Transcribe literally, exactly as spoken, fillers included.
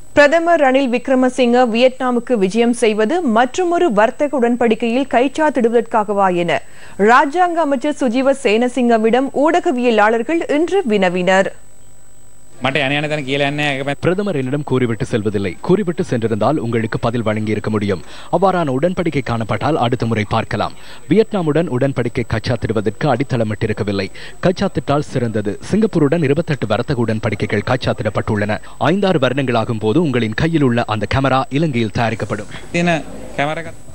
பிரதமர் ரணில் விக்ரமசிங்க வியட்நாமுக்கு விஜயம் செய்வது மற்றுமொரு வர்த்தக உடன்படிக்கையில் கைச்சாத்திடுவதற்காகவா என ராஜாங்க அமைச்சர் சுஜீவ சேனசிங்கவிடம் ஊடகவியலாளர்கள் இன்று வினவினர். பிரதமர் என்னிடம் கூறிவிட்டு செல்வதில்லை. கூறிவிட்டு சென்றிருந்தால் உங்களுக்கு பதில் வழங்கி இருக்க முடியும். அவ்வாறான உடன்படிக்கை காணப்பட்டால் அடுத்த முறை பார்க்கலாம். வியட்நாமுடன் உடன்படிக்கை கைச்சாத்திடுவதற்கு அடித்தளமிட்டிருக்கவில்லை. கைச்சாத்திட்டால் சிறந்தது. சிங்கப்பூருடன் இருபத்தெட்டு வர்த்தக உடன்படிக்கைகள் கைச்சாத்திடப்பட்டுள்ளன. ஐந்தாறு வருடங்களாகும் போது உங்களின் கையில் உள்ள அந்த கேமரா இலங்கையில் தயாரிக்கப்படும்.